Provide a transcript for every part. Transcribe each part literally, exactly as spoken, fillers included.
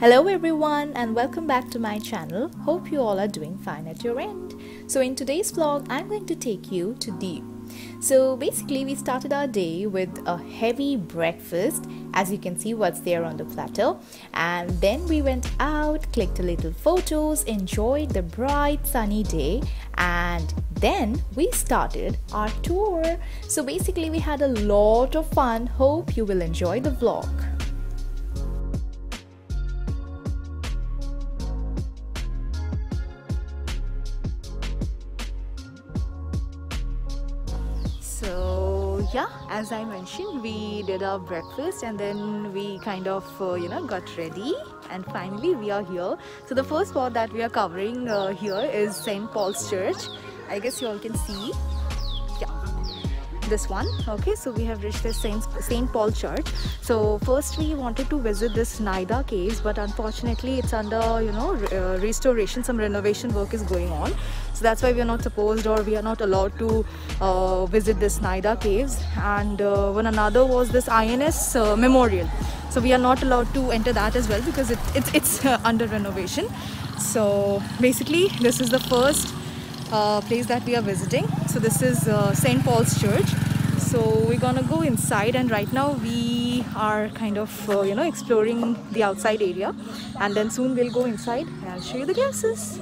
Hello everyone and welcome back to my channel. Hope you all are doing fine at your end. So in today's vlog, I'm going to take you to Diu. So basically we started our day with a heavy breakfast, as you can see what's there on the platter, and then we went out, clicked a little photos, enjoyed the bright sunny day, and then we started our tour. So basically we had a lot of fun. Hope you will enjoy the vlog. So yeah, as I mentioned, we did our breakfast and then we kind of uh, you know got ready, and finally we are here. So the first spot that we are covering uh, here is Saint Paul's Church. I guess you all can see, yeah, this one. Okay, so we have reached the Saint Saint Paul Church. So first we wanted to visit this Naida Caves, but unfortunately it's under you know uh, restoration. Some renovation work is going on. So that's why we are not supposed, or we are not allowed to uh, visit this Naida Caves. And uh, one another was this I N S uh, Memorial. So we are not allowed to enter that as well because it, it's, it's uh, under renovation. So basically this is the first uh, place that we are visiting. So this is uh, Saint Paul's Church. So we're gonna go inside, and right now we are kind of uh, you know exploring the outside area, and then soon we'll go inside and I'll show you the glasses.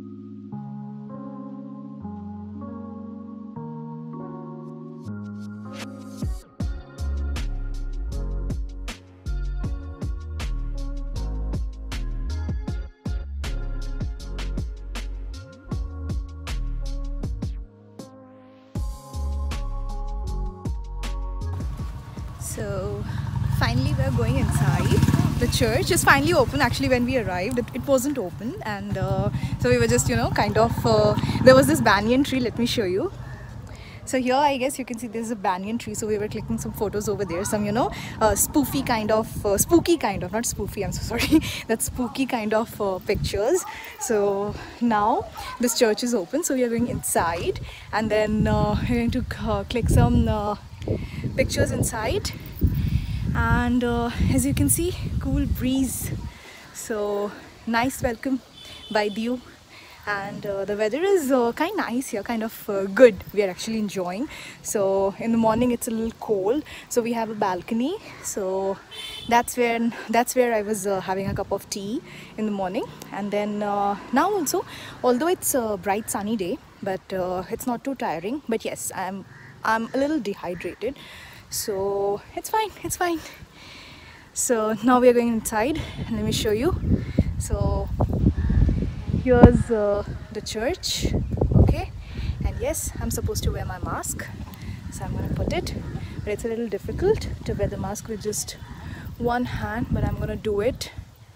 So finally we are going inside. The church is finally open. Actually when we arrived it, it wasn't open, and uh, so we were just you know kind of uh, there was this banyan tree. Let me show you. So here I guess you can see there's a banyan tree, so we were clicking some photos over there, some you know uh, spoofy kind of uh, spooky kind of not spoofy I'm so sorry that spooky kind of uh, pictures. So now this church is open, so we are going inside, and then uh, we're going to uh, click some uh, pictures inside. And uh, as you can see, cool breeze, so nice welcome by Diu. And uh, the weather is uh, kind of nice here, kind of uh, good. We are actually enjoying. So in the morning it's a little cold, so we have a balcony. So that's where that's where I was uh, having a cup of tea in the morning. And then uh, now also, although it's a bright sunny day, but uh, it's not too tiring. But yes, I'm I'm a little dehydrated, so it's fine, it's fine. So now we are going inside, and let me show you. So here's uh, the church, okay, and yes, I'm supposed to wear my mask, so I'm gonna put it, but it's a little difficult to wear the mask with just one hand, but I'm gonna do it.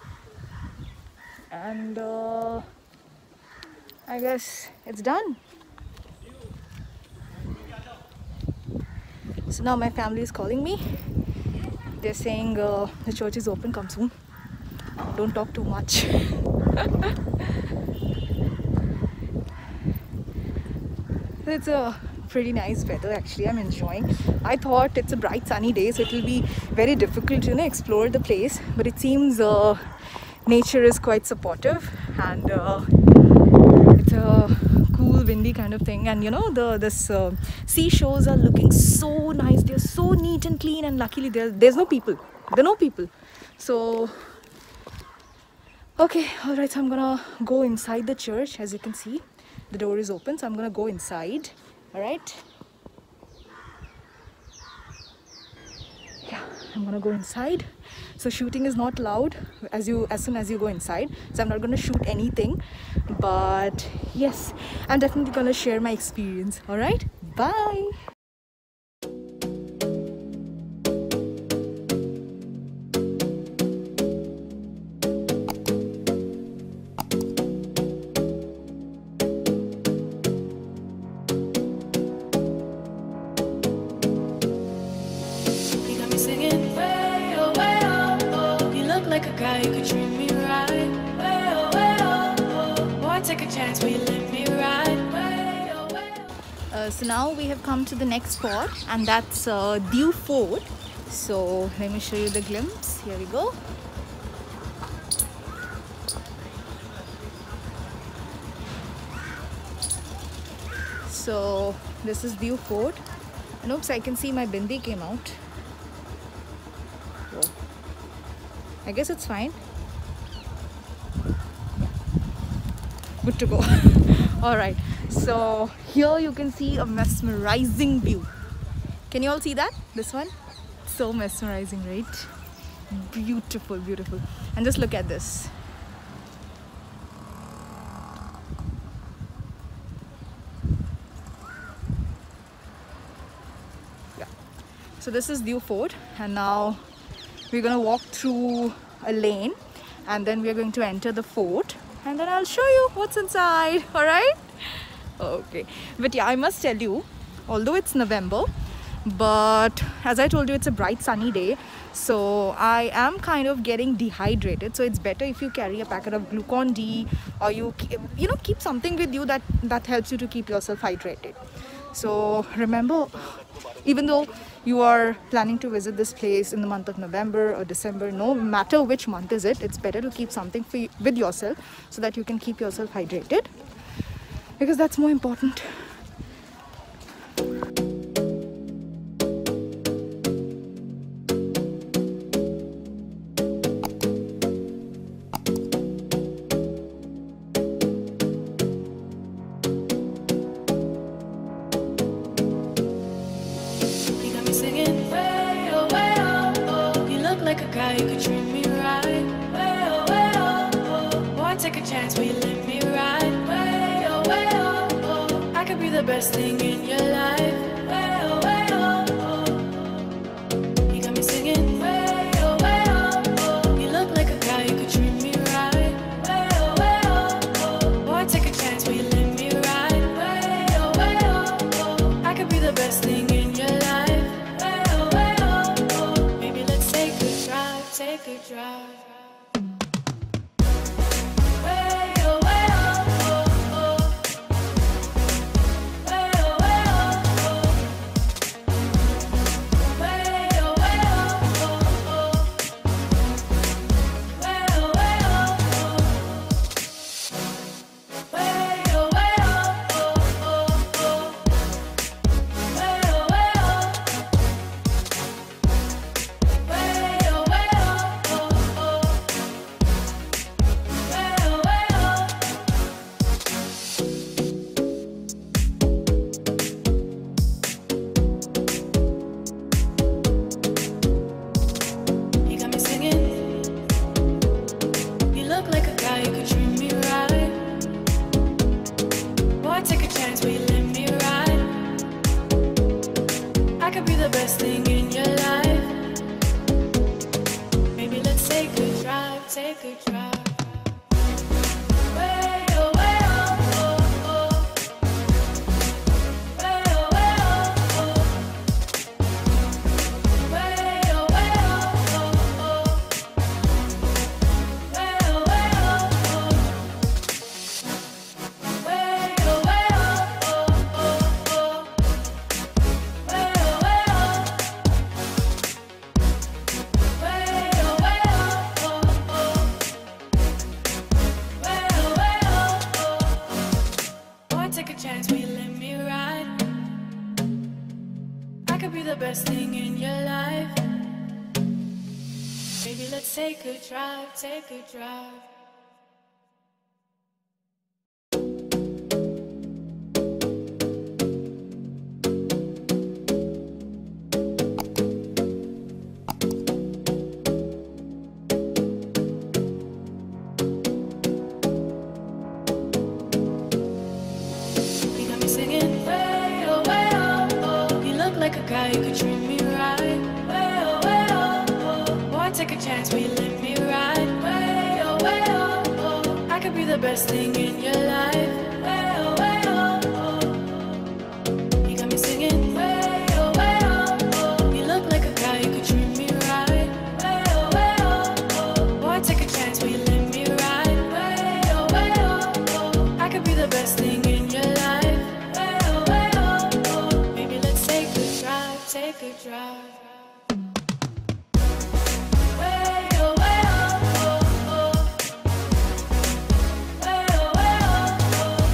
And uh, I guess it's done. So now my family is calling me. They're saying uh, the church is open, come soon, don't talk too much. It's a pretty nice weather actually. I'm enjoying. I thought it's a bright sunny day, so it will be very difficult to you know, explore the place, but it seems uh, nature is quite supportive, and uh, it's a cool windy kind of thing. And you know the this uh, seashores are looking so nice. They're so neat and clean, and luckily there, there's no people. There are no people. So okay, all right, so I'm gonna go inside the church. As you can see, the door is open, so I'm gonna go inside. All right, yeah, I'm gonna go inside. So shooting is not allowed as you as soon as you go inside, so I'm not gonna shoot anything, but yes, I'm definitely gonna share my experience. All right, bye. Like a guy who could treat me right. Way oh, way oh, oh. Boy, take a chance, will you let me ride? Way oh, way oh. Uh, so now we have come to the next spot, and that's uh, Diu Fort. So let me show you the glimpse. Here we go. So this is View Fort. And oops, I can see my bindi came out. Whoa. I guess it's fine. Good to go. Alright, so here you can see a mesmerizing view. Can you all see that? This one? So mesmerizing, right? Beautiful, beautiful. And just look at this. Yeah. So this is View Fort, and now we're gonna walk through a lane, and then we're going to enter the fort, and then I'll show you what's inside. All right? Okay. But yeah, I must tell you, although it's November, but as I told you, it's a bright sunny day, so I am kind of getting dehydrated. So it's better if you carry a packet of Glucon D, or you you know keep something with you that that helps you to keep yourself hydrated. So remember, even though you are planning to visit this place in the month of November or December, no matter which month is it, it's better to keep something for you, with yourself, so that you can keep yourself hydrated, because that's more important. You could treat me right. Way oh, way oh, oh. Boy, take a chance, will you let me ride? Way oh, way oh, oh. I could be the best thing in your life. Way oh, way oh, oh. You got me singing. Way oh, way oh, oh. You look like a guy, you could treat me right. Way oh, way oh, oh. Boy, take a chance, will you let me ride? Way oh, way oh, oh. I could be the best thing in your life. Take a drive. Way oh, way oh, oh, oh. Way oh, way oh, oh. Way oh, way oh, oh, oh. Way oh, way oh, oh. Way oh, way oh, oh, oh. Way oh, way oh. Take a chance, will you let me ride? I could be the best thing in your life. Maybe let's take a drive, take a drive. Way oh, way oh, oh, oh. Way oh, way oh, oh. Way oh, way oh, oh, oh. Way oh, way oh, oh. Way oh, way the best thing in your life. Maybe let's take a drive, take a drive. You got me singing, way oh, way oh, oh. You look like a guy who could treat me right. Way oh, way oh, oh. Boy, take a chance, will you let me ride? Way oh, way oh, oh. I could be the best thing in your life. Way oh, way oh, oh. You got me singing, way oh, way oh, oh. You look like a guy who could treat me right. Way oh, way oh, oh. Boy, take a chance, will you let me ride? Way oh, way oh, oh. I could be the best thing in your life. Way oh, way oh, oh. Maybe let's take a drive, take a drive. Way oh, way oh, oh. Way oh, way oh, oh.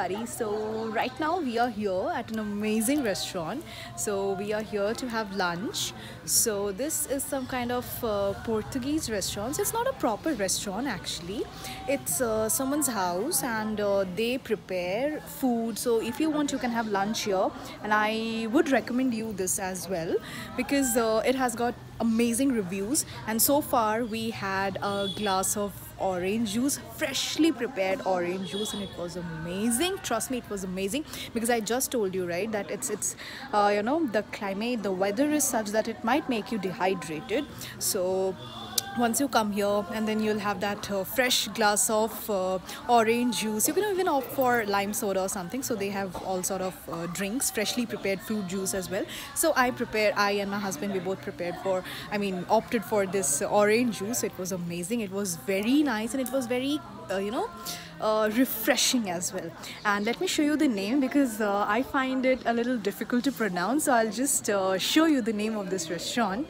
everybody. So right now we are here at an amazing restaurant. So we are here to have lunch. So this is some kind of uh, Portuguese restaurant. So it's not a proper restaurant actually. It's uh, someone's house and uh, they prepare food. So if you want, you can have lunch here, and I would recommend you this as well because uh, it has got amazing reviews. And so far we had a glass of orange juice, freshly prepared orange juice, and it was amazing. Trust me, it was amazing because I just told you, right, that it's it's uh, you know, the climate, the weather is such that it might make you dehydrated. So once you come here, and then you'll have that uh, fresh glass of uh, orange juice. You can even opt for lime soda or something. So they have all sort of uh, drinks, freshly prepared fruit juice as well. So I prepared, I and my husband, we both prepared for, I mean opted for this uh, orange juice. It was amazing. It was very nice, and it was very uh, you know uh, refreshing as well. And let me show you the name because uh, I find it a little difficult to pronounce. So I'll just uh, show you the name of this restaurant.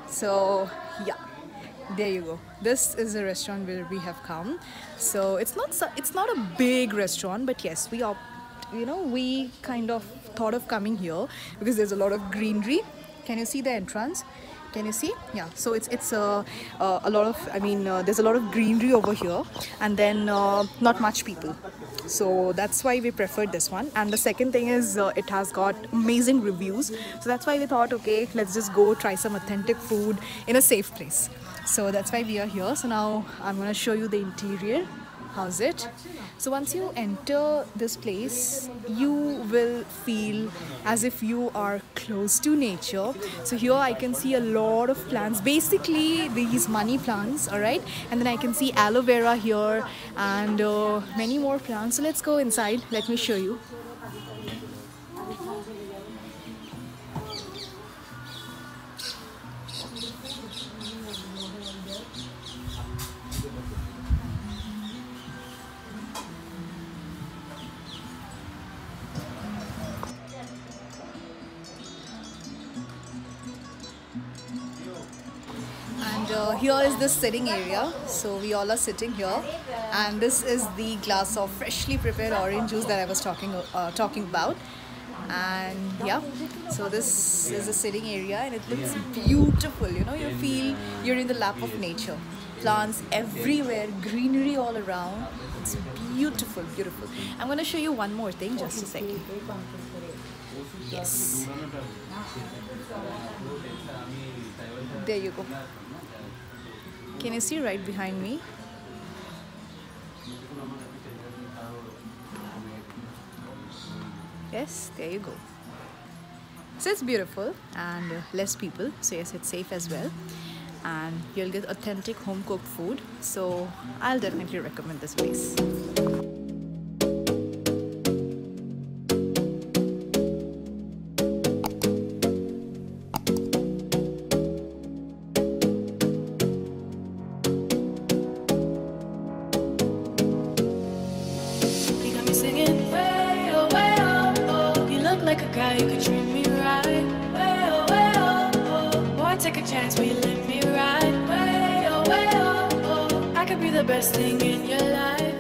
So yeah, there you go. This is a restaurant where we have come. So it's not it's not a big restaurant, but yes, we are, you know, we kind of thought of coming here because there's a lot of greenery. Can you see the entrance? Can you see? Yeah. So it's it's uh, uh, a lot of, I mean uh, there's a lot of greenery over here, and then uh, not much people. So that's why we preferred this one. And the second thing is uh, it has got amazing reviews. So that's why we thought, okay, let's just go try some authentic food in a safe place. So that's why we are here. So now I'm going to show you the interior. How's it? So once you enter this place, you will feel as if you are close to nature. So here I can see a lot of plants, basically these money plants, all right? And then I can see aloe vera here and uh, many more plants. So let's go inside. Let me show you. And uh, here is the sitting area. So we all are sitting here, and this is the glass of freshly prepared orange juice that I was talking uh, talking about. And yeah, so this is the sitting area, and it looks beautiful. You know, you feel you're in the lap of nature. Plants everywhere, greenery all around. It's beautiful, beautiful. I'm going to show you one more thing. Just a second. Yes. There you go. Can you see right behind me? Yes, there you go. So it's beautiful and uh, less people. So yes, it's safe as well. And you'll get authentic home cooked food. So I'll definitely recommend this place. Singing way oh, way oh, oh. You look like a guy who could treat me right. Way oh, way oh, oh. Boy, take a chance, will you let me ride? Way oh, way oh, oh. I could be the best thing in your life.